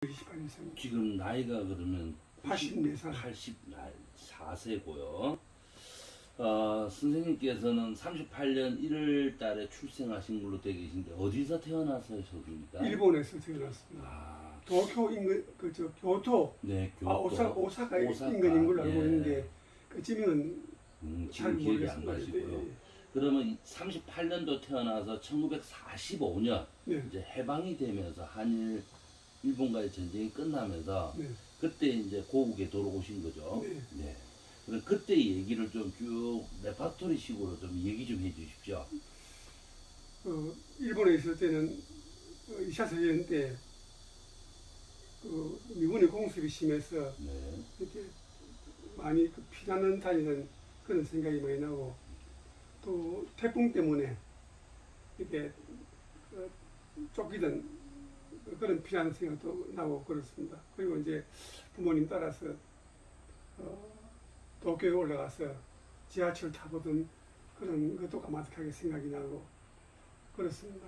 28인생. 지금 나이가 그러면 84살. 84세고요. 선생님께서는 38년 1월 달에 출생하신 걸로 되어 계신데 어디서 태어나셨습니까? 일본에서 태어났습니다. 아, 도쿄 인근 교토. 네, 교토. 오사카 인근인 걸로 알고 있는데 그 지명은 잘 지금 기억이 안 모르겠습니다. 나시고요. 예. 그러면 38년도 태어나서 1945년 네. 이제 해방이 되면서 한일 일본과의 전쟁이 끝나면서 네. 그때 이제 고국에 돌아오신 거죠. 네. 네. 그럼 그때 얘기를 좀 쭉 레파토리식으로 좀 얘기 좀 해주십시오. 일본에 있을 때는 2차 세계대전 때 미군의 공습이 심해서 네. 이렇게 많이 피난을 다니는 그런 생각이 많이 나고 또 태풍 때문에 이렇게 쫓기던 그런 피난 생각도 나고 그렇습니다. 그리고 이제 부모님 따라서 도쿄에 올라가서 지하철 타보던 그런 것도 까마득하게 생각이 나고 그렇습니다.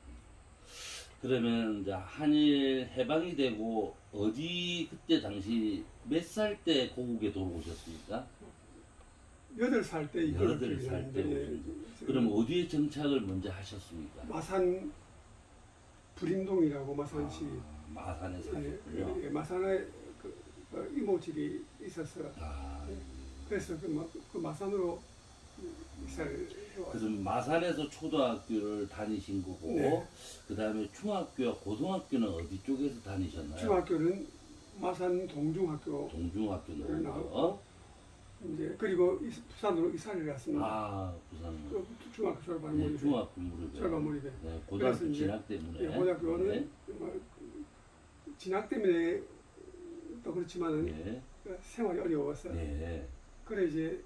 그러면 이제 한일 해방이 되고 어디 그때 당시 몇 살 때 고국에 돌아오셨습니까? 8살 때 이걸 8살 때 오셨죠. 그럼 어디에 정착을 먼저 하셨습니까? 마산 불임동이라고 마산시 마산에 사셨군요. 예, 마산에 이모집이 있어서 그래서 그 마산으로 이사를 그럼 마산에서 초등학교를 다니신 거고 네. 그 다음에 중학교와 고등학교는 어디 쪽에서 다니셨나요? 중학교는 마산 동중학교 동중학교 나왔고 이제 그리고 부산으로 이사를 갔습니다. 아, 부산으로. 중학교 졸업한 네, 무렵에 중학교 무렵에. 졸업한 무렵에 네, 고등학교 그래서 진학 때문에. 예, 고등학교는 네. 진학 때문에 또 그렇지만은 네. 생활이 어려워서 네. 그래 이제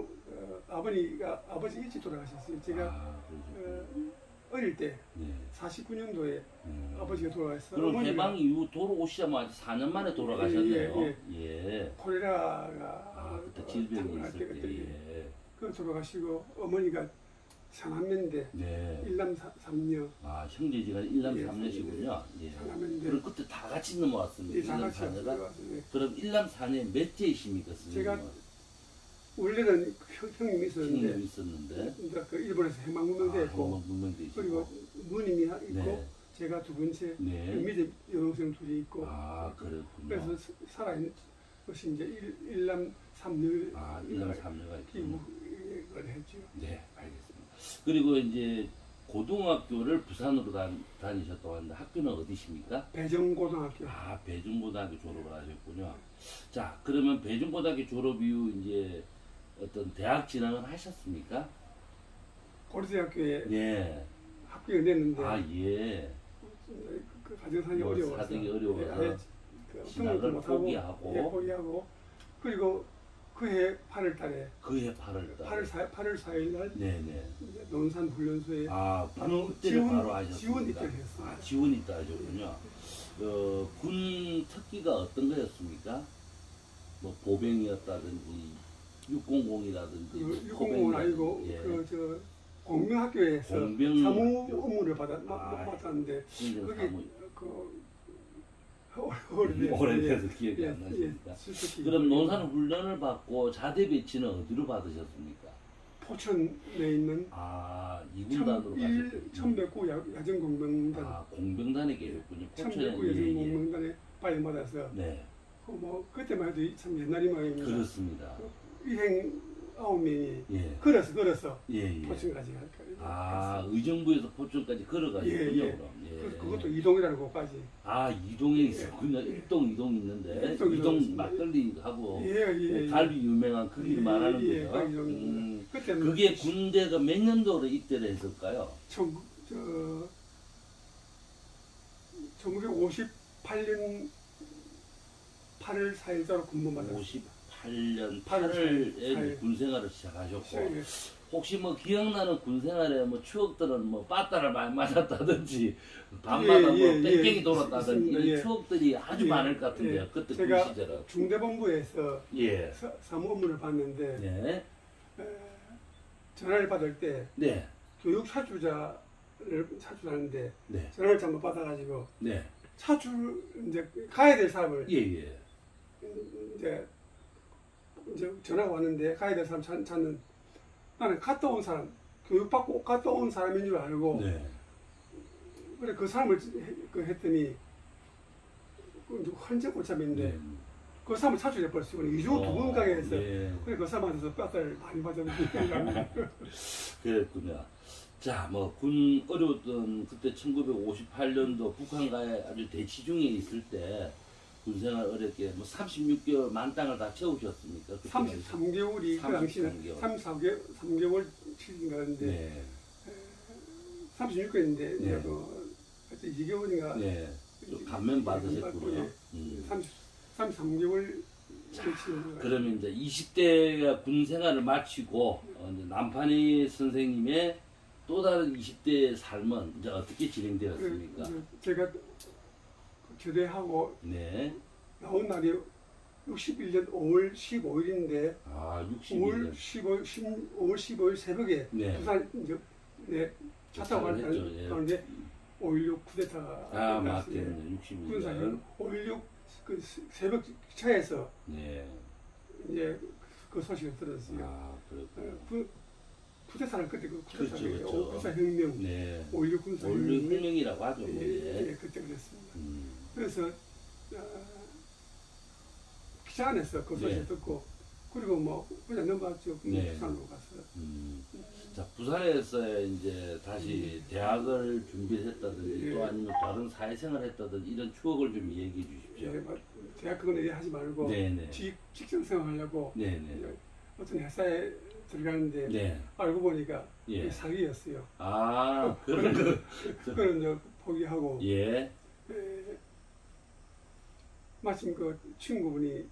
아버지 일찍 돌아가셨어요. 제가 어릴 때 네. 49년도에 아버지가 돌아가셔서 그럼 해방 이후 돌아오시자마자 4년 만에 돌아가셨네요. 예. 콜레라가 그때 질병이 창궐할 때 있을 때. 예. 그 돌아가시고 어머니가 상남매인데 네. 일남 삼녀. 아, 형제지가 1남 예, 3녀시군요. 예. 상남매인데 그럼 그때 다 같이 넘어왔습니다. 예, 다 1남 같이 4녀가. 왔어요. 그럼 1남 4녀 몇째이십니까, 선생님? 제가 원래는 형님이 있었는데 형님이 있었는데. 그러니까 그 일본에서 해방문명됐고 그리고 누님이 있고 네. 제가 두 번째 네. 밑에 여동생 둘이 있고 아, 그렇군요. 그래서 살아있는 것이 이제 일남 삼녀. 아, 1남 3녀가 있군요. 기부를 했죠. 네, 알겠습니다. 그리고 이제 고등학교를 부산으로 다니셨다고 하는데 학교는 어디십니까? 배정고등학교. 아, 배중고등학교 졸업을 하셨군요. 자, 그러면 배중고등학교 졸업 이후 이제 어떤 대학 진학은 하셨습니까? 고려대학교에 예. 합격이 됐는데 아, 예. 그 가정상이 뭐 어려워서 사정이 어려워서 진학을 포기하고. 예, 포기하고 그리고 그해 8월 달에 그해 8월 달. 8월 4일 날 네네. 논산 훈련소에 아, 바로 그때를 바로 하셨습니다. 지원 입대를 했어요. 아, 지원 입대 하셨군요. 군 특기가 어떤 거였습니까? 뭐 보병이었다든지 600이라든지 600은 아니고 예. 그 공명학교에서 사무 업무를 받았는데 그게 오래돼서 기억이 안 나십니까? 그럼 논산 훈련을 받고 자대 배치는 어디로 받으셨습니까? 포천에 있는 2군단으로 가셨군요. 1109 야전공병단. 아, 공병단에 계셨군요. 1109 야전공병단에 발령받아서 네. 그때만 해도 참 옛날이 말입니다. 그렇습니다. 일행 9명이 예. 걸어서 예. 포천까지 아, 의정부에서 포천까지 걸어가셨군요. 예. 그럼. 예. 그것도 이동이라는 곳까지. 아, 이동에 있었군요. 일동 있는데 이동 막걸리하고 갈비 유명한 그 길 말하는 거죠. 그게 군대가 몇 년도로 입대를 했을까요? 1958년 8월 4일자로 군무받았어요. 58년 8월에 군생활을 시작하셨고 혹시 뭐 기억나는 군생활에 뭐 추억들은 뭐 빠따를 많이 맞았다든지 밤마다 뭐 뺑뺑이 돌았다든지 이런 추억들이 아주 많을 것 같은데요. 그때 군 시절은. 제가 중대본부에서 사무 업무를 봤는데 전화를 받을 때 교육 사주자를 사주하는데 전화를 잘못 받아가지고 찾을 이제 가야 될 사람을 예. 이제 전화가 왔는데 가야 될 사람 찾는 나는 갔다 온 사람 교육받고 갔다 온 사람인 줄 알고 네. 그래 그 사람을 했더니 환자 고참인데 네. 그 사람을 찾으려 버렸어요. 2주 두 번 가게 해서 네. 그래 그 사람한테서 뼈를 많이 받았는데 그랬군요. 자, 뭐 군 어려웠던 그때 1958년도 북한과의 아주 대치중에 있을 때 군생활 어렵게 뭐 36개월 만땅을 다 채우셨습니까? 33개월이 그 당시는 3개월 치인가는데 네. 36개월인데 네. 이제 2개월인가 네. 좀 감면 받으셨군요. 33개월 치는 거예요. 그러면 이제 20대가 군 생활을 마치고 이제 남판이 선생님의 또 다른 20대의 삶은 이제 어떻게 진행되었습니까? 제가 교대하고 네. 나온 날이 61년 5월 15일인데 아, 5월 61년. 15일 새벽에 네. 부산 이제 차 타고 가는데 5.16 쿠데타가 아, 맞겠네. 61년. 5.16 그 새벽 차에서 네. 이제 그 소식을 들었어요. 아, 그렇군요. 쿠데타는 그때 그 쿠데타 그렇죠. 군사혁명, 네. 5.16 군사혁명, 혁명이라고 하죠. 뭐. 예, 그때 그랬습니다. 음. 그래서 기차 안에서 그 소식 네. 듣고 그리고 뭐 그냥 넘어갔죠. 네. 부산으로 가서. 자, 부산에서 이제 다시 대학을 준비를 했다든지 예. 또 아니면 다른 사회생활을 했다든지 이런 추억을 좀 얘기해 주십시오. 예, 대학 그건 얘기하지 말고 네네. 직장 생활하려고 네네. 어떤 회사에 들어가는데 네. 알고 보니까 예. 사기였어요. 아, 그런 그런 그걸 이제 포기하고 예. 마침 그 친구분이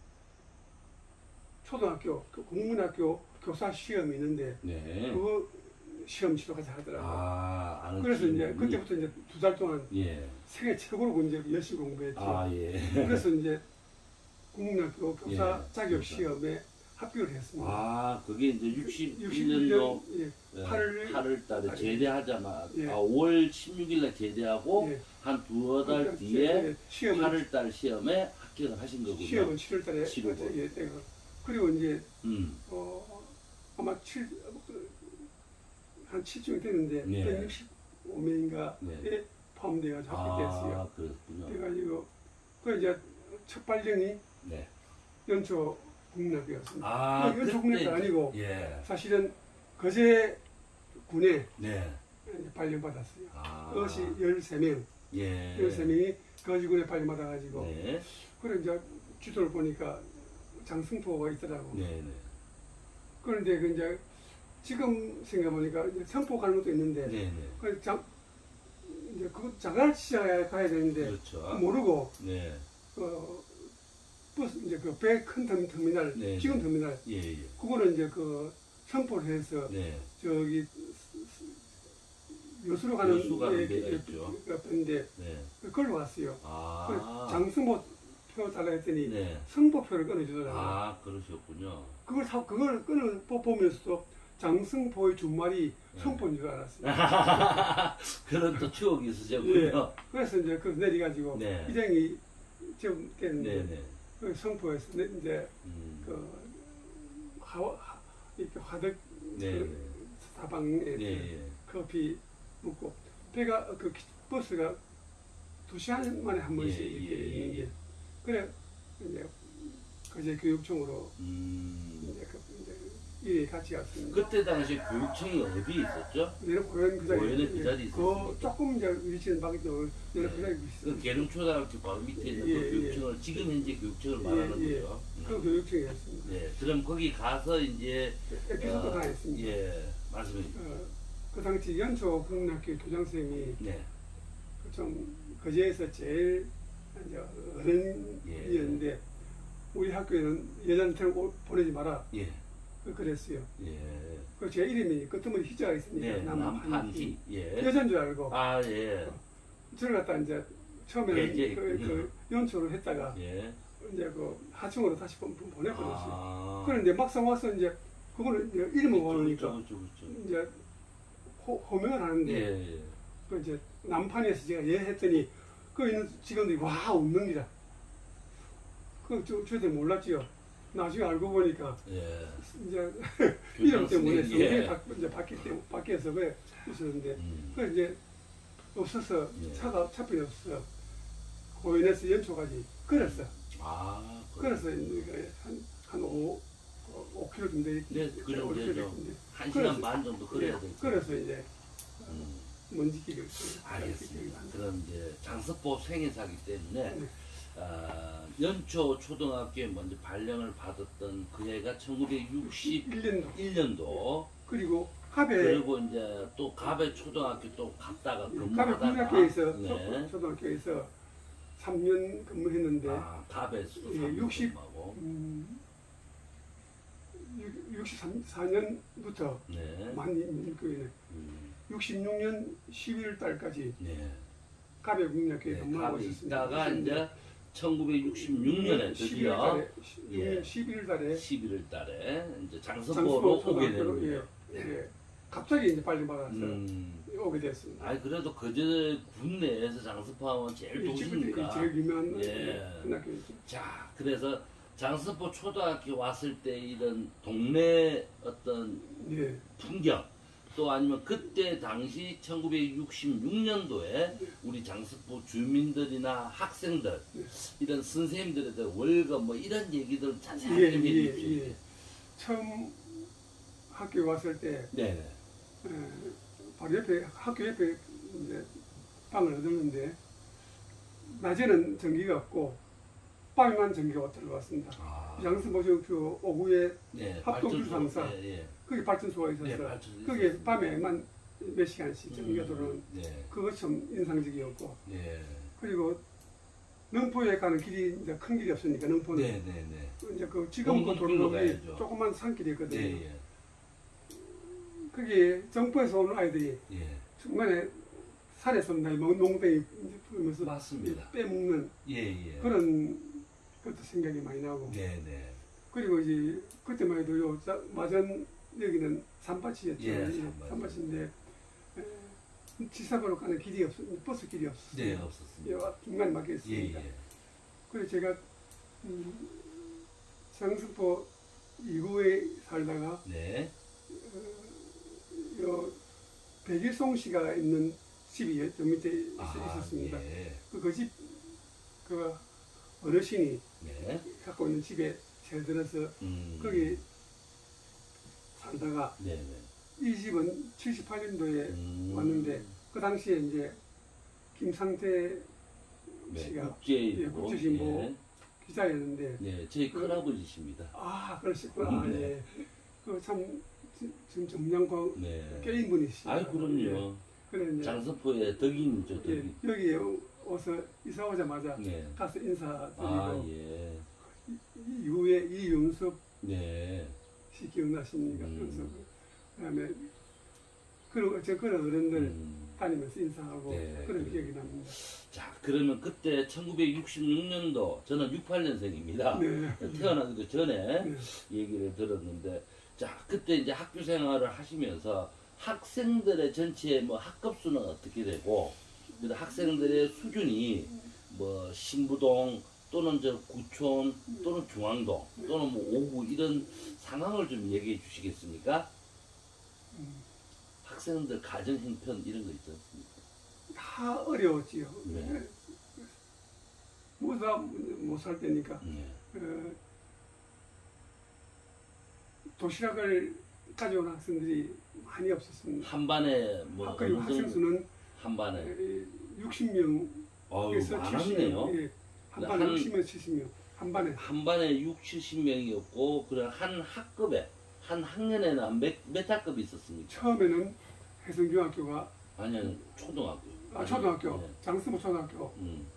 초등학교 그 국민학교 교사 시험이 있는데 네. 그 시험 치러 가자 하더라고요. 아, 아는 그래서 이제 친구분이. 그때부터 이제 2달 동안 예. 세계 최고로 이제 열심히 공부했죠. 아, 예. 그래서 이제 국민학교 교사 예, 자격 교사. 시험에 합격을 했습니다. 아, 그게 이제 61년 61년도 8월 달에 제대하자마자 예. 5월 16일 날 제대하고 예. 한 두어 달 그러니까 뒤에 시험을 8월 달 시험에 합격을 하신 거군요. 시험은 7월 달에 치르고. 예, 그리고 이제 아마 한 7쯤 됐는데 네. 165명인가에 네. 포함돼가지고 합격됐어요. 아, 그렇군요. 그래가지고 그 이제 첫 발령이 네. 연초 국민학교였습니다. 아, 연초 국민학교 아니고 예. 사실은 거제 군에 네. 발령받았어요. 아. 그것이 13명, 예. 13명이 거제군에 발령받아가지고 네. 그래 이제 지도를 보니까 장승포가 있더라고. 네, 네. 그런데 그 이제 지금 생각해보니까 이제 성포 가는 것도 있는데 네, 네. 그 이제 그 자갈치자에 가야 되는데 그렇죠. 모르고 네. 버스 이제 그 배 큰 터미널 네, 지금 네. 터미널 예, 예. 그거는 이제 그 성포를 해서 네. 저기 여수로 가는 여수 가는 데가 있죠. 옆인데 네. 그걸로 왔어요. 아. 장승포 표 달라 했더니 네. 성포표를 끊어주더라고요. 아, 그러셨군요. 그걸 끊어 보면서도 장승포의 주말이 네. 성포인 줄 알았어요. 그런 또 추억이 있으셨군요. 예. 그래서 이제 그 내려가지고 네. 일행이 지금 네, 됐는데 네. 그 성포에서 이제 음. 이렇게 화덕 네, 그 사방에 네. 네. 커피 먹고 배가 그 버스가 2시간 만에 한 번씩 예, 이렇게 예, 있는 게 예. 그래 이제 거제 교육청으로 이제 일에 같이 갔습니다. 그때 당시 교육청이 어디 있었죠? 내는 고현 그 자리 고현에 그 자리 있었습니까? 그 조금 이제 위치는 바뀌죠. 내는 그 자리 그 있습니다. 계룡초등학교 바로 밑에 있는 그 예, 교육청을 지금 현재 교육청을 말하는 예. 거죠. 그 교육청이었습니다. 네, 그럼 거기 가서 이제 에피소드 하나 있습니다. 예, 말씀해 주세요. 그 당시 연초 국민학교 교장선생님이 네, 좀 거제에서 제일 이제 어른이었는데 우리 학교에는 여자한테는 보내지 마라 예, 그랬어요. 예. 그 제 이름이 끝머리 희자가 있으니까 네, 남한희 남한희. 예. 여자인 줄 알고 아, 예. 들어갔다 이제 처음에는 예, 그 연초를 했다가 예. 이제 그 하층으로 다시 보내버렸어요. 아. 그런데 막상 와서 이제 그거는 이제 이름을 모르니까 그렇죠. 이제 호명을 하는데 예, 예. 그 이제 남판에서 제가 예 했더니 거기는 직원들이 와 웃는 기라. 저희들 몰랐지요. 나중에 알고 보니까 예. 이제 이름 때문에 성격이 예. 이제 바뀌어서 그래 있었는데 그 이제 없어서 예. 차 필요 없어. 고인에서 연초까지 걸었어. 아, 그래서 이제 한 5km 정도 네, 그래, 5km 이제 정도. 1시간 반 정도 걸어야 예, 될 그래서 이제 음, 먼지길을 알겠습니다. 그럼 이제 장서포 생애사기 때문에 네. 연초 초등학교에 먼저 발령을 받았던 그 해가 1961년도 1년도 그리고 갑에 그리고 이제 또 갑에 초등학교 또 갔다가 갑에 근무하다가 국민학교에서 네. 초등학교에서 3년 근무했는데 아, 갑에서도 예, 3년 60 근무하고 64년부터 네. 많이 그 66년 11월 달까지 네. 갑에 국민학교에 네, 근무하고 갑에 있었습니다. 있다가 이제 1966년에 드디어 11월 달에 11월 달에 이제 장서포 장서포로 오게 초등학교로 되는 예, 갑자기 이제 빨리 받아서 음. 오게 됐습니다. 아니 그래도 그저 군 내에서 장서포하면 제일 도시니까. 제일 유명한 예. 국민학교였죠. 자, 그래서 장서포 초등학교 왔을 때 이런 동네 어떤 예. 풍경 또 아니면 그때 당시 1966년도에 우리 장서포 주민들이나 학생들 네. 이런 선생님들에 대한 월급 뭐 이런 얘기들 자세히 예, 좀 예, 해주십시오. 예. 처음 학교에 왔을 때 네네. 바로 옆에 학교 옆에 이제 방을 얻었는데 낮에는 전기가 없고 밤에만 전기가 들어왔습니다. 아, 양수모중학교 오후에 네, 합동주 상사 예, 예. 거기 발전소가 있어서 네, 발전소 거기에 있었습니다. 밤에만 몇 시간씩 전기가 들어오는 네, 그것 참 인상적이었고 네, 그리고 능포에 가는 길이 이제 큰 길이 없으니까 능포는 네, 네, 네. 이제 그 지금 그 공동 길로 도로이 가야죠. 조그만 산길이거든요. 예, 예, 거기에 정부에서 오는 아이들이 예. 중간에 산에서 농땡이 풀면서 맞습니다. 빼먹는 예, 예. 그런 것도 생각이 많이 나고 네, 네. 그리고 이제 그때만 해도 요 마전 여기는 산밭이었죠. 예, 산밭. 산밭인데 지사고로 가는 길이 버스 길이 없었어요. 네, 없었습니다. 중간에 예, 막혔습니다. 예. 그래서 제가 장수포 이구에 살다가 네. 요 백일송 씨가 있는 집이 저 밑에 있었습니다. 예. 그 집 그 어르신이 네. 갖고 있는 집에 제가 들어서 거기 살다가 네, 네. 이 집은 78년도에 왔는데 음. 그 당시에 이제 김상태 네, 씨가 국제인보. 국제신보 예. 기자였는데 네, 저희 큰아버지십니다. 그러셨구나. 네. 예. 그참 지금 정량과 네. 깨인 분이시죠. 아이, 그럼요. 그래 이제 장서포의 덕인이죠, 예, 덕인. 여기에 와서 이사 오자마자 네. 가서 인사드리고 아, 예. 이후에 이윤섭 네. 씨 기억나십니까? 음. 그다음에 그런 어른들 음. 다니면서 인사하고 네, 그런 그래요. 기억이 납니다. 자, 그러면 그때 1966년도, 저는 68년생입니다. 네. 태어나기도 전에 네. 얘기를 들었는데, 자, 그때 이제 학교 생활을 하시면서 학생들의 전체 뭐 학급수는 어떻게 되고, 그리고 학생들의 수준이 뭐 신부동 또는 저 구촌 또는 중앙동 또는 뭐 오구 이런 상황을 좀 얘기해 주시겠습니까? 학생들 가정 형편 이런 거 있지 않습니까? 다 어려웠지요. 네. 모두 다 못 살 때니까 네. 도시락을 가져온 학생들이 많이 없었습니다. 한 반에 뭐 학교 어느 학생 정도 수는 한 반에 60명에서 어유 70명, 많았네요. 예, 한 반에 한- 60명, 70명, 한 반에 한 반에 6, 70명이었고 그래 한 학급에 한 학년에는 몇 학급이 있었습니까? 처음에는 해성중학교가 아니요 초등학교. 초등학교, 네. 장수모 초등학교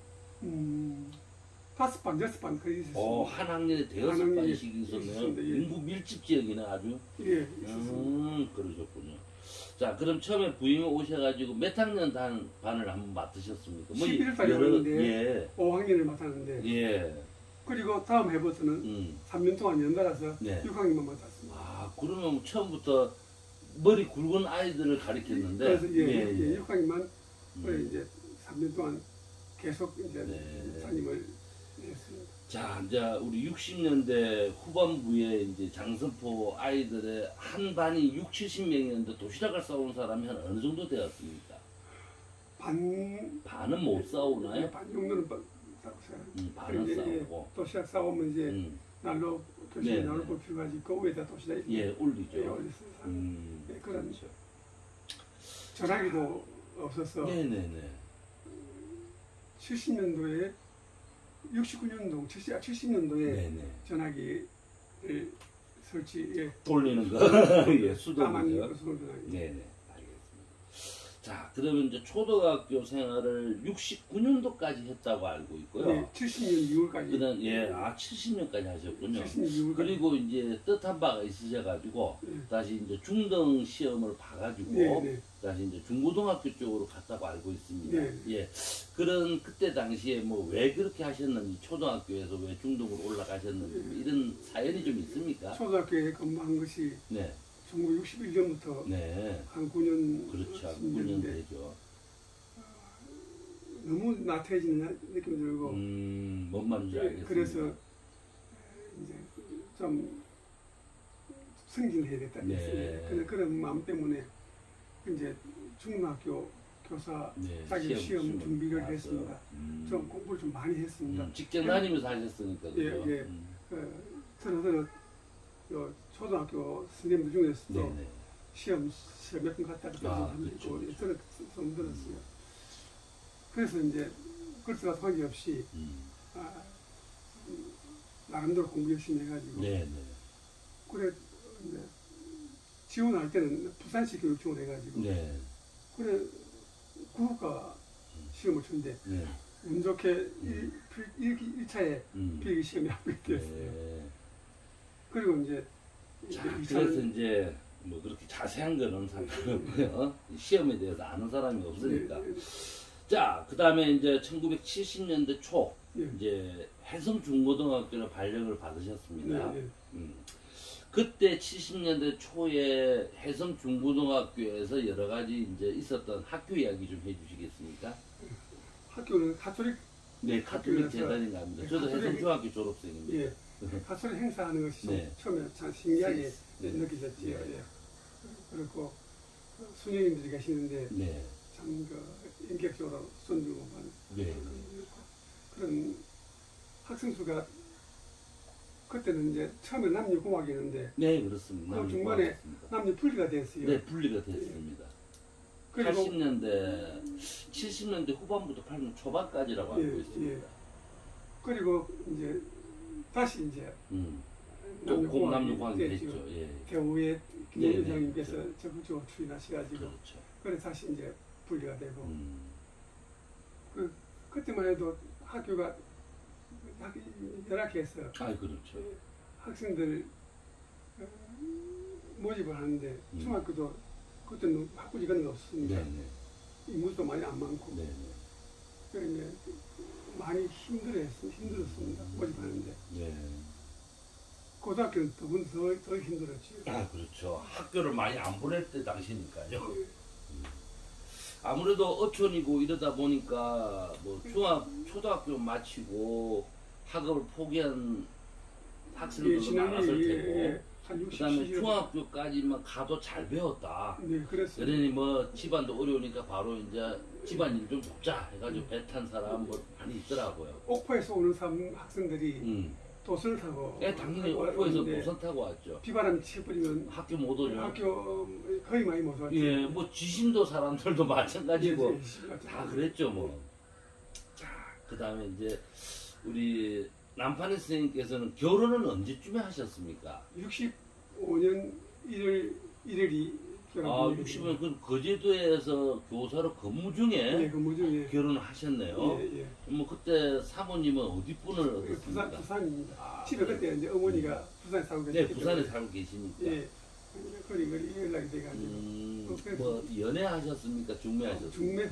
5반, 6반 그렇게 있었습니다. 한 학년에 대여섯 한 학년에 반씩 있었네요. 있었습니다. 예. 인구 밀집 지역이네 아주. 예, 있었습니다. 그러셨군요. 자, 그럼 처음에 부임에 오셔가지고 몇 학년 반을 한번 맡으셨습니까? 11월 달에 왔는데 예, 5학년을 맡았는데 예. 그리고 다음 해부터는 3년 동안 연달아서 네. 6학년만 맡았습니다. 아, 그러면 처음부터 머리 굵은 아이들을 가르쳤는데, 그래서 6학년만 이제 3년 동안 계속 이제 네. 담임을 했습니다. 자, 이제 우리 60년대 후반부에 이제 장선포 아이들의 한 반이 6, 70명이었는데 도시락을 싸온 사람이 한 어느 정도 되었습니까? 반은 못 싸우나요? 반 정도는 반은 싸우고. 도시락 싸오면 이제 난로 교실에 네, 난로 네. 뽑혀가지고 그 위에다 도시락 예, 올리죠. 올렸습니다. 네, 그런 그렇죠. 전화기도 없어서 네네네. 70년도에 69년도 70년도에 네네. 전화기를 설치에 돌리는 거. 예, 수동이죠. 수동전화기. 네네. 알겠습니다. 자, 그러면 이제 초등학교 생활을 69년도까지 했다고 알고 있고요. 네, 70년 2월까지. 그다음 예, 70년까지 하셨군요. 70년 2월까지. 그리고 이제 뜻한 바가 있으셔가지고 다시 이제 중등 시험을 봐가지고 다시 이제 중고등학교 쪽으로 갔다고 알고 있습니다. 예, 그런 그때 당시에 뭐 왜 그렇게 하셨는지 초등학교에서 왜 중등으로 올라가셨는지 뭐 이런 사연이 좀 있습니까? 초등학교에 근무한 것이 네, 1961년부터 네, 한 9년 그렇죠. 9년 10년인데 되죠. 너무 나태해지는 느낌이 들고 뭔 말인지 알겠습니다. 그래서 이제 좀 승진해야겠다 네. 그런 마음 때문에 이제 중학교 교사 네, 자격 시험 준비를 봐서. 했습니다. 좀 공부를 좀 많이 했습니다. 직장 다니면서 하셨으니까 그죠? 예. 서로 요 초등학교 선생님들 중에서도 네네. 시험 몇 번 갔다 갔다 그렇죠. 좀 들었어요. 그래서 이제 그렇다고 관계없이 나름대로 공부 열심히 해가지고 네네. 그래 이제 지원할 때는 부산시 교육청을 해가지고 네. 그래 국가 시험을 쳤는데 네. 운 좋게 1차에 필기 시험에 합격됐어요. 네. 그리고 이제 자, 2차는 그래서 이제 뭐 그렇게 자세한 거는 상관없고요. 시험에 대해서 아는 사람이 없으니까. 자, 그 다음에 이제 1970년대 초 이제 해성중고등학교로 발령을 받으셨습니다. 그때 70년대 초에 해성중고등학교에서 여러 가지 이제 있었던 학교 이야기 좀 해주시겠습니까? 학교는 가톨릭 네, 가톨릭 재단인가 합니다. 저도 해성중학교 졸업생입니다. 예, 가톨릭 행사하는 것이 네. 처음에 참 신기하게 느껴졌지요. 네. 예. 그리고 수녀님들이 계시는데 네. 참 인격적으로 존중하는 네. 그런 학생 수가 그때는 이제 처음에 남녀공학이었는데 네, 그렇습니다. 중간에 남녀 분리가 됐어요. 네, 분리가 됐습니다. 그리고 70년대 후반부터 80년대 초반까지라고 알고 있습니다. 그리고 이제 다시 이제 남녀공학이 됐죠. 예. 대우의 김원장님께서 적극적으로 추진하셔가지고 그렇죠. 그래 다시 이제 분리가 되고 그때만 해도 학교가 열악해서 그렇죠. 학생들 모집을 하는데 중학교도 그때는 학부지간이 없으니까 네네. 인구도 많이 안 많고 네네. 그래서 이제 많이 힘들었습니다. 모집하는데 네. 고등학교는 더 힘들었지. 그렇죠. 학교를 많이 안 보낼 때 당시니까요. 아무래도 어촌이고 이러다 보니까 뭐 초등학교 마치고 학업을 포기한 학생들도 많았을 테고 그다음에 중학교까지만 가도 잘 배웠다. 네, 그랬어요. 그러니 뭐 집안도 어려우니까 바로 이제 집안 일 좀 돕자 해가지고 배 탄 사람 뭐 많이 있더라고요. 옥포에서 오는 학생들이 도선을 타고 당연히 옥포에서 도선 타고 왔죠. 비바람이 치버리면 학교 못 오죠. 학교 거의 많이 못 왔죠. 예, 뭐 지심도 사람들도 마찬가지고 다 그랬죠 뭐. 자, 그 다음에 이제 우리 남판의 선생님께서는 결혼은 언제쯤에 하셨습니까? 65년 1월이 60년 그 거제도에서 교사로 근무 중에 근무 중에 결혼을 하셨네요. 뭐 그때 사모님은 어디 분을 얻었습니까? 부산입니다. 집에 그때 이제 어머니가 부산에 살고 계시니까. 네, 부산에 살고 계시니까. 예. 거리 연락이 돼가지고. 뭐 연애하셨습니까? 중매하셨습니까? 중매.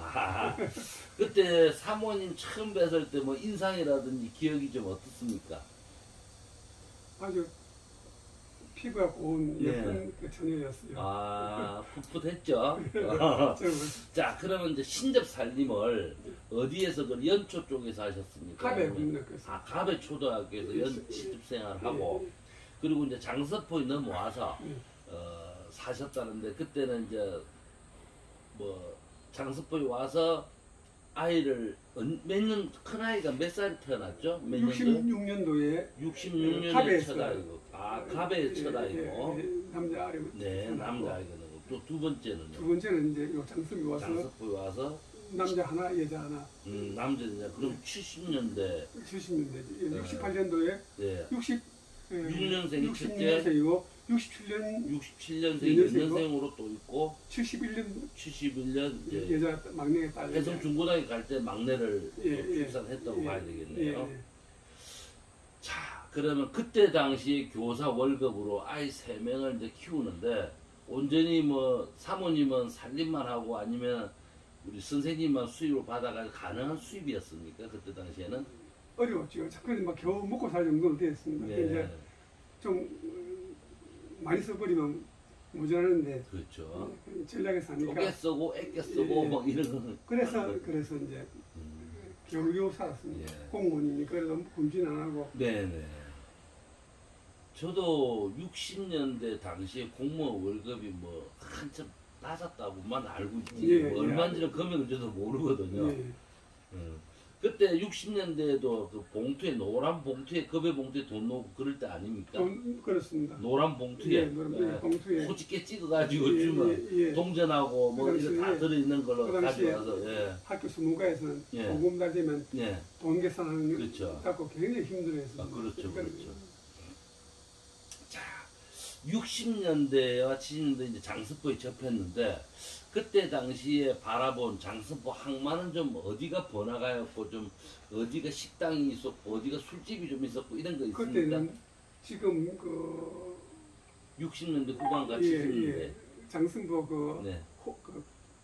그때 사모님 처음 뵀을 때 뭐 인상이라든지 기억이 좀 어떻습니까? 아주 피부가 고운 네. 예쁜 그 처녀였어요. 아, 풋풋했죠. 저 자, 그러면 이제 신접 살림을 어디에서 그 연초 쪽에서 하셨습니까? 갑에 아니면- 국민학교에서 아, 갑의 초등학교에서 신접 생활을 하고 그리고 이제 장서포에 넘어와서 사셨다는데 그때는 이제 뭐 장서포에 와서 아이를 몇 년 큰 아이가 몇 살 태어났죠? 몇 년도? 66년도에 66년에 갑에서. 첫 아이고. 아, 갑의 첫 아이고. 남자 아래 네, 남자 아이가 나고 또 두 번째는요. 두 번째는 이제 요 장성이 와서 장서포에 와서 남자 하나 여자 하나 남자냐 그럼 70년대 70년대지 68년도에 네. 66년생이 66년생이 66년생이고 67년 67년생 연년생으로 또 있고 71년 71년 이제 여자 막내 딸 해성 중고등학교 갈 때 막내를 또 예, 출산했다고 봐야 되겠네요. 예. 자, 그러면 그때 당시 교사 월급으로 아이 3명을 이제 키우는데 온전히 뭐 사모님은 살림만 하고 아니면 우리 선생님만 수입을 받아가지고 가능한 수입이었습니까? 그때 당시에는? 어려웠죠. 그래도 막 겨우 먹고 살 정도는 됐습니다. 네, 이제 좀 많이 써버리면 모자라는데 그렇죠. 전략에 사니까 쪼개 쓰고 애껴 쓰고 예. 뭐 이런 거. 그래서 이제 겨우 살았습니다. 예. 공무원이니까 그래도 군진 안 하고 네네. 저도 60년대 당시에 공무원 월급이 뭐 한참 낮았다고만 알고 있지 예, 뭐 예. 얼마인지는 금액을 저도 모르거든요. 예. 그때 60년대에도 그 봉투에 노란 봉투에 급여 봉투에 돈 넣고 그럴 때 아닙니까? 좀 그렇습니다. 노란 봉투에 예, 노란 봉투에 소집게 찍어가지고 예, 주면 예, 예. 동전하고 뭐 그 이런 다 당시에- 들어있는 걸로 그 당시에 가져와서 예. 학교 수문과에서는 예. 공금달 되면 예. 돈 계산하는 그렇죠. 갖고 굉장히 힘들어했습니다. 아, 그렇죠, 그러니까 그렇죠. 자, 60년대와 70년대 이제 장서포에 접했는데 그때 당시에 바라본 장서포 항만은 좀 어디가 번화가였고 좀 어디가 식당이 있었고 어디가 술집이 좀 있었고 이런 거 있습니까? 그때는 지금 그 60년대 후반과 예, 70년대. 예. 장승보 그, 네. 그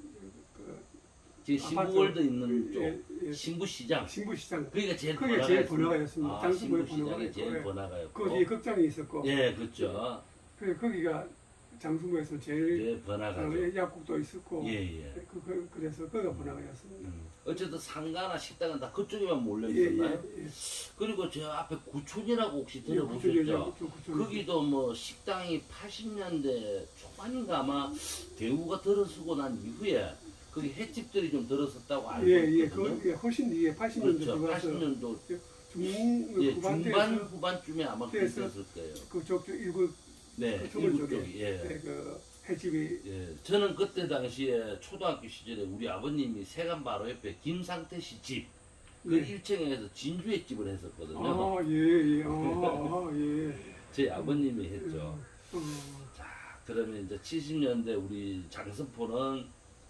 지금 아파트, 신부월드 있는 쪽 예, 예. 신부시장. 신부시장 그게 제일 그게 번화가였습니다. 제일 번화가였습니다. 아, 장승보의 신부시장이 번화가였고, 제일 예. 번화가였고. 거기에 극장이 있었고 예, 그렇죠. 그래서 거기가 장승보에서 제일 제일 번화가죠. 약국도 있었고 예, 예. 그래서 거기가 번화가였습니다. 어쨌든 상가나 식당은 다 그쪽에만 몰려 예, 있었나요? 예. 그리고 저 앞에 구촌이라고 혹시 예, 들어보셨죠? 구촌. 거기도 뭐 식당이 80년대 초반인가 아마 대우가 들어서고 난 이후에 거기 횟집들이 좀 들어섰다고 알고 예, 있거든요. 그게 훨씬 뒤에 80년대 그렇죠. 들어가서 80년도 중반 중반 때에서 후반쯤에 아마 그래서 그랬을 거예요. 그쪽 일부 네, 그쪽을 일부 쪽에 쪽이. 예. 그 횟집이 예, 저는 그때 당시에 초등학교 시절에 우리 아버님이 세관 바로 옆에 김상태 씨 집, 그 예. 1층에서 진주회 집을 했었거든요. 아, 예, 예. 예. 제 아버님이 했죠. 어, 자, 그러면 이제 70년대 우리 장서포는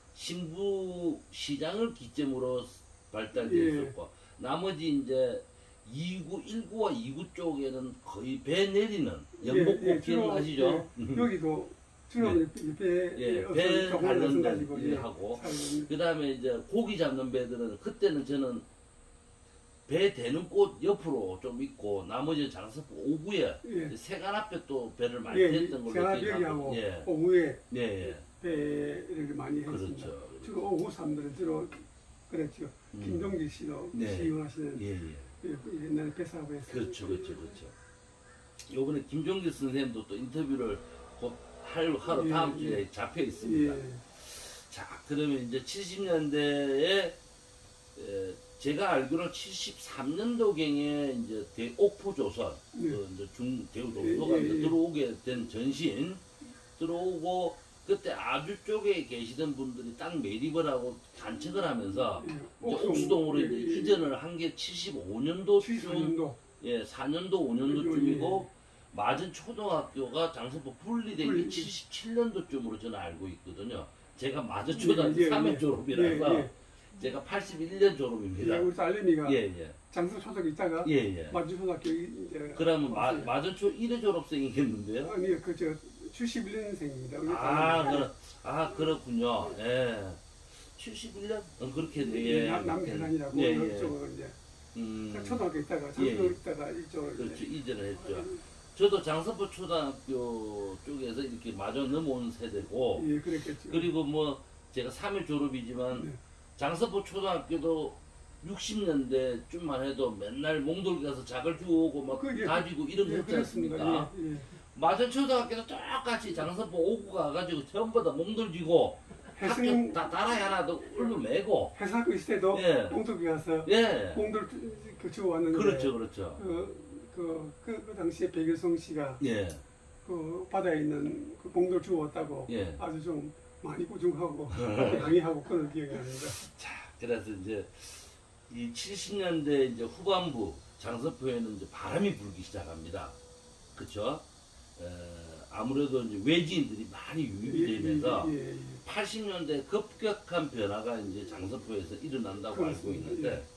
신부시장을 기점으로 발달되어 예. 있었고, 나머지 이제 2구, 1구와 2구 쪽에는 거의 배 내리는 연복고 예, 기억나시죠? 예, 여기도 주로 네. 배에 예, 배 가는 데 가지고 하고, 그 다음에 이제 고기 잡는 배들은 그때는 저는 배 대는 곳 옆으로 좀 있고 나머지 장서포 오구에 예. 세관 앞에 또 배를 많이 예, 댔던 걸로 제가벽이하고 기억하고 예, 오후에 예, 예. 배를 많이 했습니다. 그렇죠. 주로 오후 사람들은 주로 그랬죠. 음. 김동기 씨도 네. 시연하시는 예, 예. 옛날에 배사업을 했어요. 그렇죠, 그렇죠, 그렇죠. 요번에 김종길 선생님도 또 인터뷰를 곧 하러 예, 다음 주에 예. 잡혀 있습니다. 예. 자, 그러면 이제 70년대에 제가 알기로는 73년도경에 이제 옥포조선, 네. 그 이제 대우조선소가 예, 예, 예. 들어오게 된 전신 들어오고 그때 아주 쪽에 계시던 분들이 땅 매립을 하고 단척을 하면서 예. 이제 옥수동으로 예, 이제 예, 예. 이전을 한 게 75년도쯤, 74년도 예, 4년도, 5년도쯤이고 맞은 초등학교가 장서포 분리된 게 77년도쯤으로 저는 알고 있거든요. 제가 맞은 초등학교 3회 졸업이라서 제가 81년 졸업입니다. 예, 우리 딸내미가 예, 예. 장수 초등학교 있다가 예, 예. 만주초등학교 이제 그러면 왔어요. 맞은초 1회 졸업생이겠는데요? 아니 그저 71년생입니다. 그렇군요. 예. 71년? 그렇게 돼. 예. 남해란이라고 예, 예. 이쪽으로 이제 음, 초등학교 있다가 예, 장수 예. 있다가 이쪽으로 그렇죠. 이제 이전을 했죠. 저도 장서포 초등학교 쪽에서 이렇게 마저 넘어온 세대고, 예, 그랬겠죠. 그리고 뭐 제가 3일 졸업이지만 네. 장서포 초등학교도 60년대쯤만 해도 맨날 몽돌 가서 작을 주우고 막 그, 예, 가지고 이런 거 예, 했지 그렇습니다. 않습니까? 예, 예. 마전 초등학교도 똑같이 장서포 오고 가가지고 전부 다 몽돌 쥐고 학교 해승 다 다라이 하나도 울고 매고. 해상학교 있을 때도 예. 공덕에 가서 예. 공들 그 주워 왔는데 그렇죠, 그렇죠. 그 당시에 백일성 씨가 예, 그 바다에 있는 그 공들 주워 왔다고 예. 아주 좀 많이 꾸중하고 강의하고 그런 기억이 납니다. 자, 그래서 이제 이 70년대 이제 후반부 장서포에는 이제 바람이 불기 시작합니다. 그렇죠? 아무래도 이제 외지인들이 많이 유입이 되면서 80년대 급격한 변화가 이제 장서포에서 일어난다고 그렇습니다. 알고 있는데,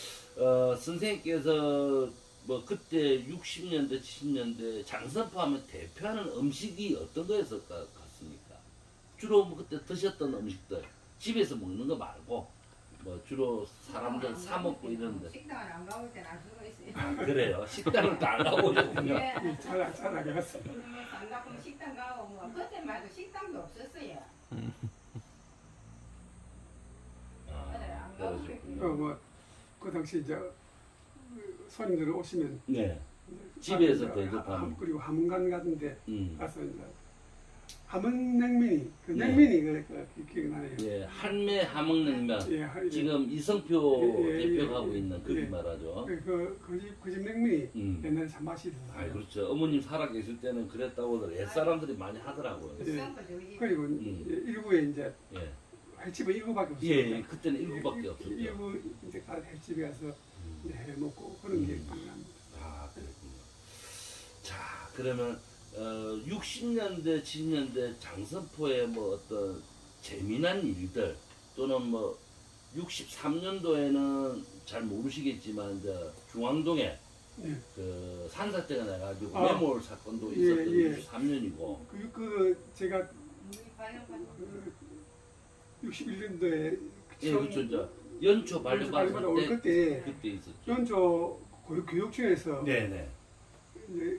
선생님께서 뭐 그때 60년대, 70년대 장서포 하면 대표하는 음식이 어떤 거였을 것 같습니까? 주로 뭐 그때 드셨던 음식들, 집에서 먹는 거 말고, 뭐 주로 사람들 사 먹고 이러는데. 식당을 안 가볼 때는 알 수가 있어요. 아, 그래요? 식당을 다 안 가고 오셨군요. 예. 잘 알았어. 안 가면 식당 가고 뭐 그때만 해도 식당도 없었어요. 아, 그러셨군요. 뭐그 당시 이제 손님들 오시면 네. 집에서 이제 대접하는. 그리고 함흥간 같은데 음. 가서 이제 함흥 냉면이 그 네. 냉면이 기억이 나네요. 예, 한매 함흥냉면. 예, 지금 이성표 예, 예, 대표가 하고 예, 있는 그 예. 말하죠. 그집 냉면이 음. 옛날에 참 맛이 있었어요. 아, 그렇죠. 어머님 살아 계실 때는 그랬다고들 옛 사람들이 많이 하더라고요. 예. 쌍꺼 저기 그리고 일부에 이제 예, 횟집은 일부밖에 없어요. 예, 예. 그때는 일곱밖에 없었죠. 일부 이제 횟집에 가서 이제 해 먹고 그런 게 기억납니다. 아, 그렇군요. 자, 그러면 60년대, 70년대 장서포의 뭐 어떤 재미난 일들 또는 뭐 63년도에는 잘 모르시겠지만 이제 중앙동에 예. 그 산사태가 나가지고 아. 매몰 사건도 예, 있었던 예. 63년이고. 제가 우리 발령받은 61년도에 예, 그렇죠. 이제 연초 발령받을 때 그때 그때 있었죠. 연초 교육청에서 네네. 이제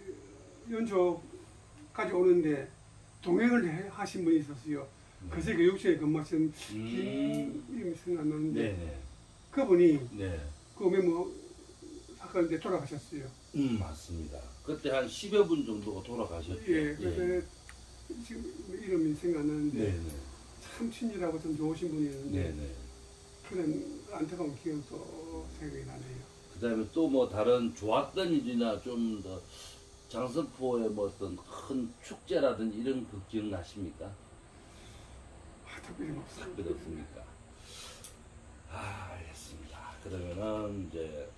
연초까지 오는데 동행을 하신 분이 있었어요. 그새 교육청에 근무하신 이름이 생각 안 나는데 네네. 그분이 네. 그 메모 사건 때 돌아가셨어요. 맞습니다. 그때 한 10여 분 정도가 돌아가셨죠. 예, 그래서 지금 이름이 생각 안 나는데 네네. 참 친절하고 좀 좋으신 분이었는데 네네. 그런 안타까운 기억도 생각이 나네요. 그 다음에 또 뭐 다른 좋았던 일이나 좀 더 장서포의 뭐 어떤 큰 축제라든지 이런 그 기억나십니까? 특별히 없어요. 특별히 없습니까? 아, 알겠습니다. 그러면은 이제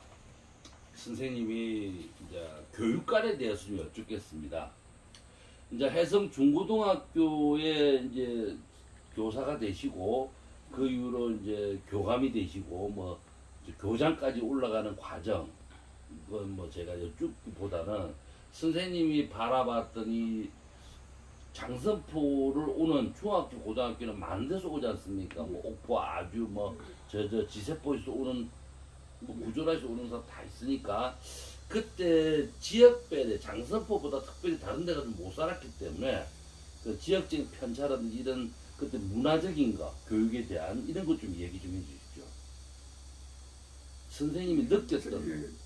선생님이 이제 교육관에 대해서 좀 여쭙겠습니다. 이제 해성 중고등학교에 이제 교사가 되시고 그 이후로 이제 교감이 되시고 뭐 이제 교장까지 올라가는 과정, 이건 뭐 제가 여쭙기보다는 선생님이 바라봤던 이 장서포를 오는 중학교, 고등학교는 많은 데서 오지 않습니까? 뭐 옥포, 아주 뭐 지세포에서 오는 뭐 구조라에서 오는 사람 다 있으니까 그때 지역별에 장서포보다 특별히 다른 데가 좀 못 살았기 때문에 그 지역적인 편차라든지 이런 그때 문화적인 거, 교육에 대한 이런 것 좀 얘기 좀 해주십시오. 선생님이 느꼈던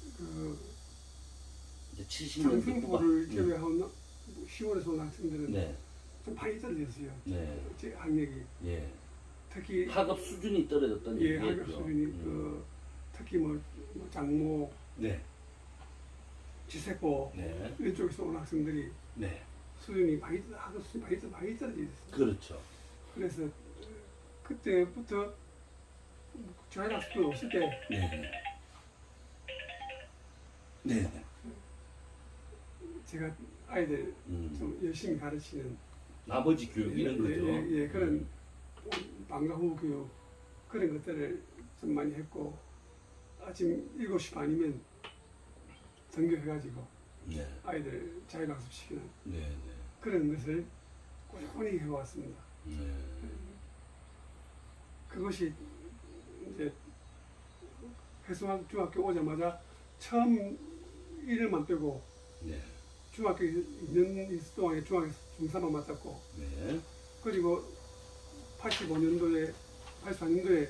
이제 70년대 장승포를 제외한 10월에서 온 학생들은 네, 좀 많이 떨어졌어요. 네, 제 학력이 예. 특히 학업 수준이 떨어졌다는 예, 얘기죠. 학업 수준이 특히 뭐 장모, 네, 지세포 네, 이쪽에서 온 학생들이 네, 수준이 학업 수준이 많이 떨어져 있어요. 그렇죠. 그래서 그때부터 저학습도 없을 때 네, 네, 네. 제가 아이들 음. 좀 열심히 가르치는 나머지 교육 이런 거죠. 예, 그런 방과 후 교육 그런 것들을 좀 많이 했고 아침 7시 반이면 등교해가지고 네, 아이들 자율학습시키는 네, 네, 그런 것을 꾸준히 해왔습니다. 네. 그것이 이제 해수학 중학교 오자마자 처음 1일만 빼고 네. 중학교 2년 동안에 중학교 중3만 맡았고, 네. 그리고 85년도에 84년도에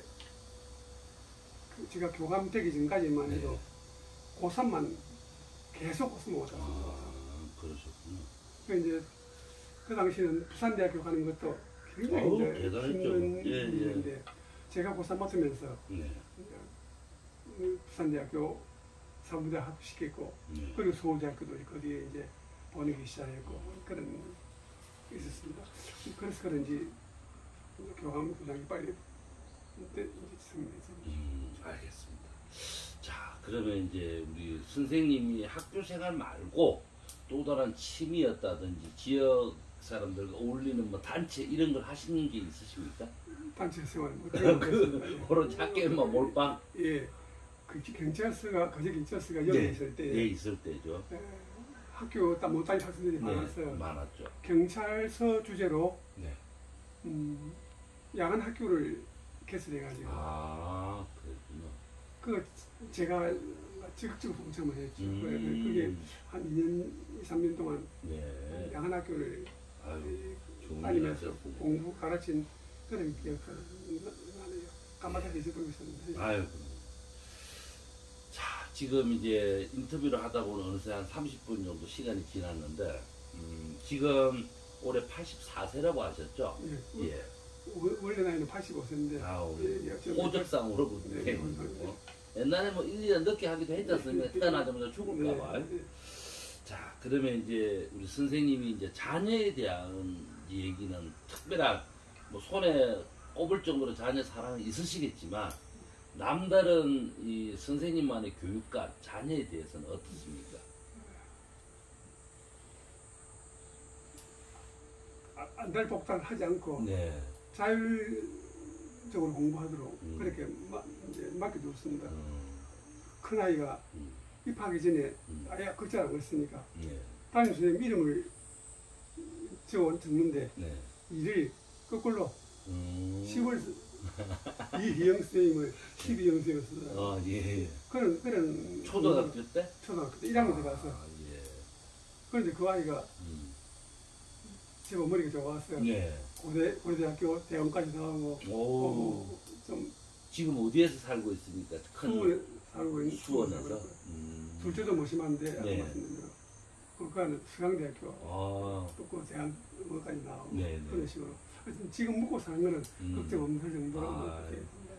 제가 교감되기 전까지만 해도 네. 고3만 계속 고스모 왔었습니다. 그러셨군요. 그 이제 그 당시에는 부산대학교 가는 것도 굉장히 어우, 이제 대단했죠. 힘든 예, 예. 일인데 제가 고3 맡으면서 네. 부산대학교 사무대 합시켰고 네. 그리고 서울대학교도 거기에 이제 보내기 시작했고 그런 게 있었습니다. 그래서 그런지 교감 부장이 빨리 승리했습니다. 알겠습니다. 자, 그러면 이제 우리 선생님이 학교 생활 말고 또 다른 취미였다든지 지역 사람들과 어울리는 뭐 단체 이런 걸 하시는 게 있으십니까? 단체 생활 뭐 그런 작게 뭐 몰빵 예, 그 경찰서가 거제 경찰서가 여기 있을 때 예, 있을 때죠. 학교 딱 못 다니는 학생들이 네, 많았어요. 많았죠. 경찰서 주제로 네. 야간 학교를 개설해가지고 아, 그렇군요. 그 제가 적극적으로 동참을 했죠. 음. 그게 한 2년, 3년 동안 네. 야간 학교를 아유, 좋은 일 다니면서 하셨군요. 공부 가르친 그런 기억을 나네요. 까마득히 잊어버리고 있었는데. 아유. 자, 지금 이제 인터뷰를 하다 보면 어느새 한 30분 정도 시간이 지났는데, 지금 올해 84세라고 하셨죠? 예. 예. 원래 나이는 85세인데. 아, 우리 예, 호적상으로 네, 보면 옛날에 뭐 1, 2년 늦게 하기도 했지 않습니까? 태어나자마자 죽을까봐. 네. 자, 그러면 이제 우리 선생님이 이제 자녀에 대한 얘기는 특별한 뭐 손에 꼽을 정도로 자녀 사랑이 있으시겠지만 남다른 이 선생님만의 교육관 자녀에 대해서는 어떻습니까? 안달복달하지 않고 네. 자율적으로 공부하도록 그렇게 이제 맡겨줬습니다. 큰 아이가 입학하기 전에 아예 글자를 안 했으니까 네. 담임 선생님 이름을 적는데 네. 이를 거꾸로 10월 음. 이희영 선생님을 12영 선생님을 쓰더라고요. 예. 그런 초등학교 때? 초등학교 때 1학년 때 가서 아, 예. 그런데 그 아이가 제법 머리가 좋았어요. 네. 고대학교 대학까지 나오고 오. 좀 지금 어디에서 살고 있습니까? 수원에 살고 있는 수원에서? 둘째도 뭐 심한데 네. 그거는 수강대학교 아, 또 대학까지 나오고 네, 네. 그런 식으로 지금 먹고 사는 거는 걱정 없는 정도로 아, 이렇게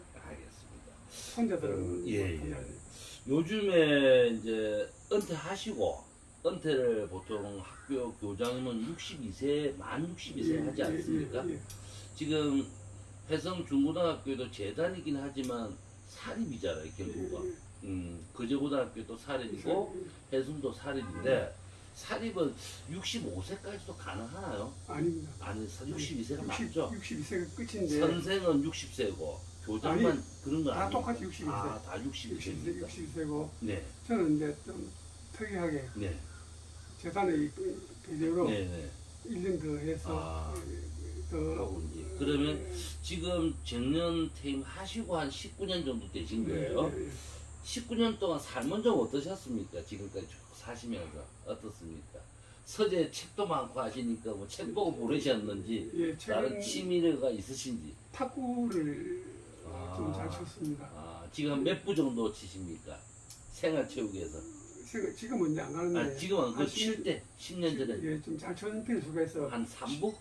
알겠습니다. 혼자들은 예, 뭐 예. 요즘에 이제 은퇴하시고 은퇴를 보통 학교 교장이면 62세, 만 62세 하지 않습니까? 예. 지금 해성 중고등학교도 재단이긴 하지만 사립이잖아요, 결국은. 거제고등학교도 사립이고 해성도 사립인데 사립은 65세까지도 가능하나요? 아닙니다. 아니, 62세가 맞죠? 62세가 끝인데 선생은 60세고 교장만 아니, 그런 거 다 아닙니까? 똑같이 62세. 아, 다 62세입니까? 60세고 네, 저는 이제 좀 특이하게 네, 재단의 비대로 네, 네. 1년 더 해서 아. 더 하고 이제 그러면 지금 정년 퇴임하시고 한 19년 정도 되신 거예요. 19년 동안 삶은 좀 어떠셨습니까? 지금까지 쭉 사시면서 어떻습니까? 서재 책도 많고 하시니까 뭐 책 보고 보내셨는지 예, 다른 최근 취미가 있으신지. 탁구를 아. 좀 잘 쳤습니다. 아, 지금 몇 부 정도 치십니까? 생활체육에서. 지금은 이제 안 가는데 아, 지금은 그 한 칠 때, 10년 전에 예, 좀 잘 쳤는 필수가 있어. 한 3부?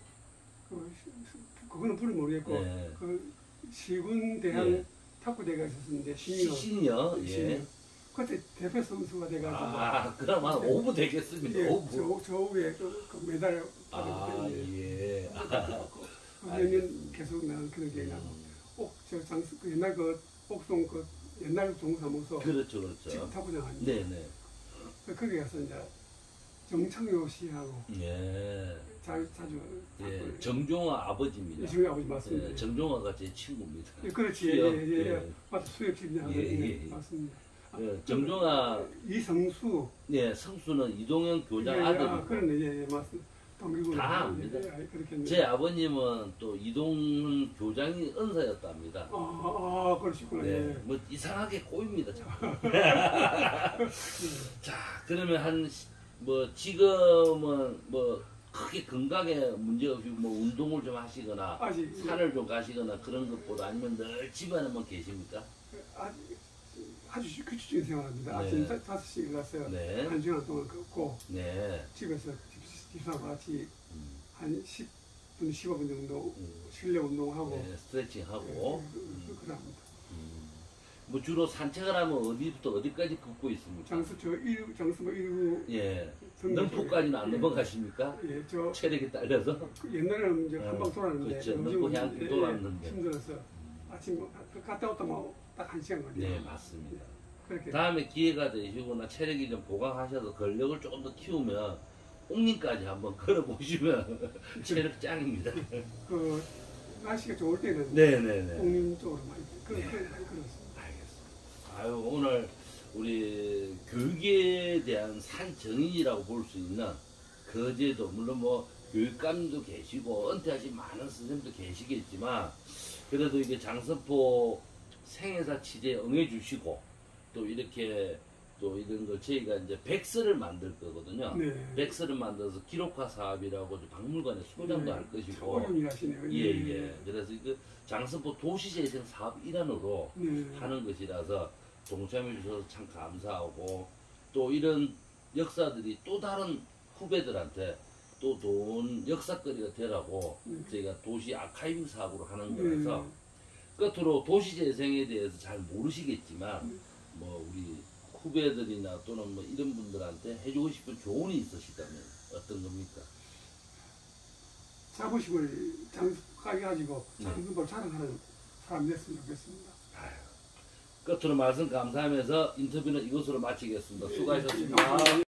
그거는 불을 모르겠고 네. 그 시군 대학 예. 탁구 대회가 있었는데 시니어 시니어, 예. 그때 대표 선수가 돼가지고 아, 그럼 한 5부 되겠습니다. 예, 5부. 저 위에 그 메달 아, 받았는데 예. 몇년 계속 나는 그런 기회가 옥저 장수 그 옛날 그 옥송 그 옛날 동사무소 그렇죠, 지금 그렇죠. 탁구장 아니에요. 네네. 거기 가서 이제 정창효 씨하고 예. 자주 예. 탁구를 정종화 아버지입니다. 지금 아버지 맞습니다. 예, 정종화가 제 친구입니다. 예, 그렇지. 수협, 예. 맞다. 수협집이냐. 예. 맞습니다. 예, 정종화, 이성수. 예, 성수는 이동영 교장 아들이고. 그러네. 예, 맞습니다. 동기군. 다 압니다. 그렇겠네. 제 아버님은 또 이동훈 교장이 은사였답니다. 그러시구나. 네, 예. 뭐 이상하게 꼬입니다, 자꾸. 자, 그러면 한 뭐 지금은 뭐 크게 건강에 문제 없이 뭐 운동을 좀 하시거나 아직 산을 좀 가시거나 그런 것보다 아니면 늘 집안에만 계십니까? 아주 규칙적인 생활합니다. 네. 아침 5시에 일어나서 네. 1시간 동안 걷고 네. 집에서 집사람과 같이 음. 한 10분, 15분 정도 실내 운동하고 네, 스트레칭하고. 그럽니다. 뭐 주로 산책을 하면 어디부터 어디까지 걷고 있습니까? 장수 저 1구 장수 뭐 1구 예. 능포까지는 안 넘어가십니까? 예, 저 체력이 딸려서. 옛날에는 이제 한방 돌았는데 그렇죠. 요즘은 능포 향기 이제, 돌았는데. 힘들어서 아침 갔다 왔다 딱 1시간 걸려요. 네, 맞습니다. 그렇게 다음에 기회가 되시거나 체력이 좀 보강하셔서 근력을 조금 더 키우면 옥림까지 한번 걸어보시면 체력 짱입니다. 그 날씨가 좋을 때는 네네네. 공림 쪽으로 많이 네. 많이 걸었어요. 알겠습니다. 아유, 오늘 우리 교육에 대한 산정인이라고 볼 수 있는 거제도, 물론 뭐 교육감도 계시고 은퇴하신 많은 선생님도 계시겠지만 그래도 이게 장선포 생애사 취재에 응해주시고 또 이렇게 또 이런 걸 저희가 이제 백서를 만들 거거든요. 네. 백서를 만들어서 기록화 사업이라고 박물관에 소장도 할 것이고. 어려운 일 하시네요. 예. 그래서 그 장선포 도시재생 사업 일환으로 네. 하는 것이라서 동참해 주셔서 참 감사하고 또 이런 역사들이 또 다른 후배들한테 또 좋은 역사거리가 되라고 저희가 도시 아카이빙 사업으로 하는 거라서 끝으로 도시재생에 대해서 잘 모르시겠지만 뭐 우리 후배들이나 또는 뭐 이런 분들한테 해주고 싶은 조언이 있으시다면 어떤 겁니까? 자부심을 장수하게 가지고 장수를 자랑하는 사람이 됐으면 좋겠습니다. 끝으로 말씀 감사하면서 인터뷰는 이것으로 마치겠습니다. 수고하셨습니다.